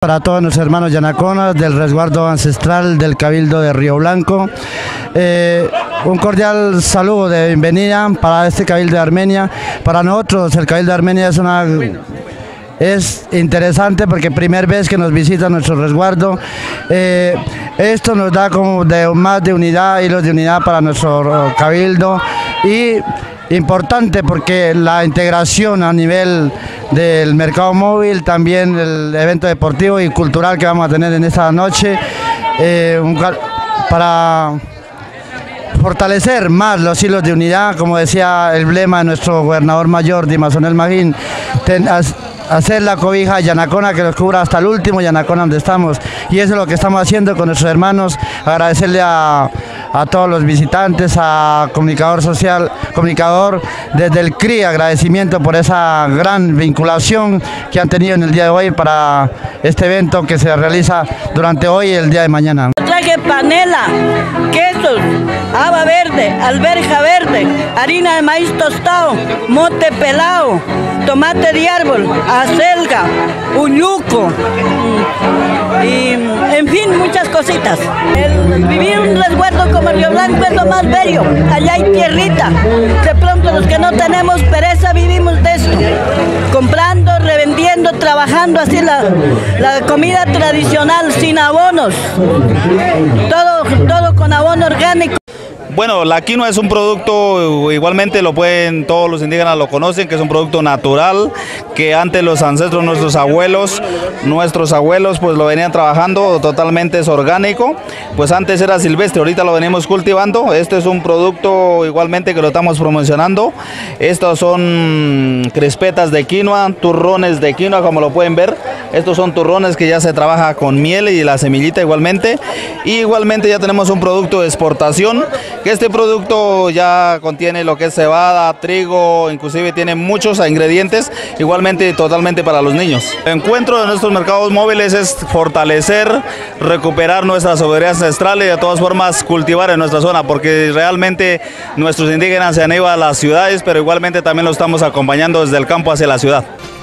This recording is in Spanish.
para todos nuestros hermanos yanaconas del resguardo ancestral del Cabildo de Río Blanco. Un cordial saludo de bienvenida para este Cabildo de Armenia. Para nosotros el Cabildo de Armenia es interesante porque primera vez que nos visita nuestro resguardo. Esto nos da como más de unidad, hilos de unidad para nuestro Cabildo, y importante porque la integración a nivel del mercado móvil, también el evento deportivo y cultural que vamos a tener en esta noche, para fortalecer más los hilos de unidad, como decía el lema de nuestro gobernador mayor, Dimas Onel Magín, hacer la cobija yanacona que nos cubra hasta el último yanacona donde estamos, y eso es lo que estamos haciendo con nuestros hermanos. Agradecerle a todos los visitantes, a Comunicador Social, Comunicador desde el CRI, agradecimiento por esa gran vinculación que han tenido en el día de hoy para este evento que se realiza durante hoy y el día de mañana. Traje panela, quesos, haba verde, alberja verde, harina de maíz tostado, mote pelado, tomate de árbol, acelga, uyuco y en fin muchas cositas. Vivir un resguardo como Río Blanco es lo más bello. Allá hay tierrita. De pronto los que no tenemos pereza vivimos de esto, comprando, revendiendo, trabajando así la comida tradicional sin abonos, todo con abono orgánico. Bueno, la quinoa es un producto, igualmente todos los indígenas lo conocen, que es un producto natural, que antes los ancestros, nuestros abuelos pues lo venían trabajando, totalmente es orgánico, pues antes era silvestre, ahorita lo venimos cultivando. Esto es un producto igualmente que lo estamos promocionando. Estos son crispetas de quinoa, turrones de quinoa, como lo pueden ver. Estos son turrones que ya se trabaja con miel y la semillita igualmente. Y igualmente ya tenemos un producto de exportación, que este producto ya contiene lo que es cebada, trigo, inclusive tiene muchos ingredientes, igualmente totalmente para los niños. El encuentro de nuestros mercados móviles es fortalecer, recuperar nuestra soberanía ancestral y de todas formas cultivar en nuestra zona, porque realmente nuestros indígenas se han ido a las ciudades, pero igualmente también lo estamos acompañando desde el campo hacia la ciudad.